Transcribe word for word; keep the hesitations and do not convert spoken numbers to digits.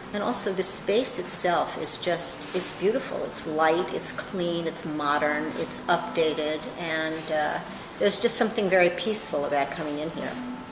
And also the space itself is just, it's beautiful. It's light, it's clean, it's modern, it's updated, and uh, there's just something very peaceful about coming in here.